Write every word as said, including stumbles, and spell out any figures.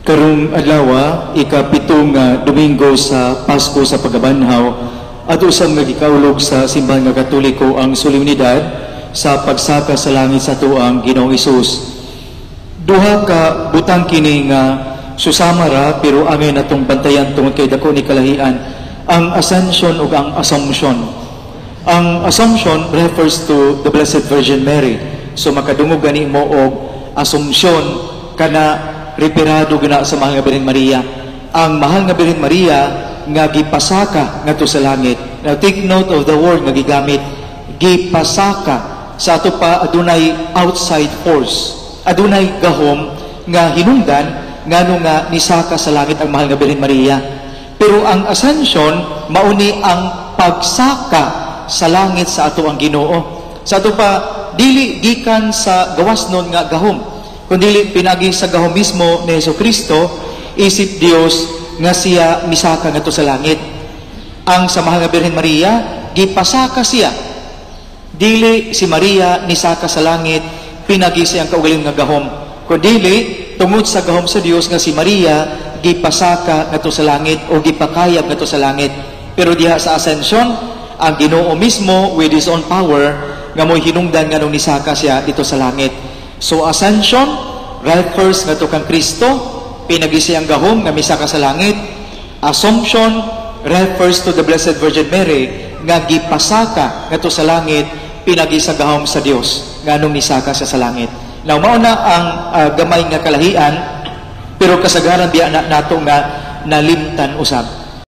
Karong adlaw, ikapitong nga Domingo sa Pasko sa Pagkabanhaw, at usang nga gikaulog sa simbahan nga Katoliko ang solemnidad sa pagsaka sa langit sa tuang Ginoong Hesus. Duha ka butang kini nga susamara pero angay natong bantayan tungod kay dako ni kalahian ang Ascension ug ang Assumption. Ang Assumption refers to the Blessed Virgin Mary. So makadungog gani mo og Assumption kana reperado gina sa mahal nga Birhen Maria. Ang mahal nga Birhen Maria nga gipasaka ngadto sa langit. Now take note of the word nga gigamit, gipasaka. Sa ato pa adunay outside force, adunay gahom nga hinungdan ngano nga nisaka sa langit ang mahal nga Birhen Maria. Pero ang Ascension mauni ang pagsaka sa langit sa ato ang Ginoo. Sa ato pa dili gikan sa gawas nun nga gahom, kundi pinagi sa gahom mismo ni Jesucristo, isip Dios nga siya misaka ngadto sa langit. Ang sa mahal nga Birhen Maria gipasaka siya, dili si Maria nisaka sa langit pinagi siyang kaugaling nga gahom, kundi tungod sa gahom sa Dios nga si Maria gipasaka ngadto sa langit o gipakayab ngadto sa langit. Pero diha sa Ascension, ang Ginoo mismo with His own power nga mo'y hinungdan nga nung nisaka siya dito sa langit. So Ascension refers ngadto kang Kristo, pinagi siyang gahom nga misaka sa langit. Assumption refers to the Blessed Virgin Mary nga gipasaka ngadto sa langit, pinagi sa gahom sa Dios nga nung nisaka siya sa langit. Now mao na ang uh, gamay nga kalahian, pero kasagaran diya na nato nga nalimtan usab.